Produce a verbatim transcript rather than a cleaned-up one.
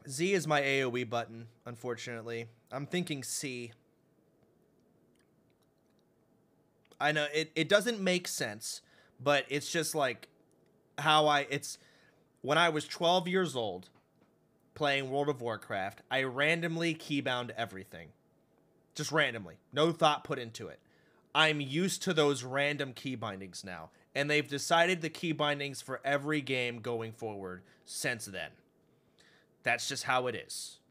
Z is my A O E button, unfortunately. I'm thinking C. I know it, it doesn't make sense, but it's just like how I it's when I was twelve years old playing World of Warcraft, I randomly keybound everything. Just randomly. No thought put into it. I'm used to those random key bindings now, and they've decided the key bindings for every game going forward since then. That's just how it is.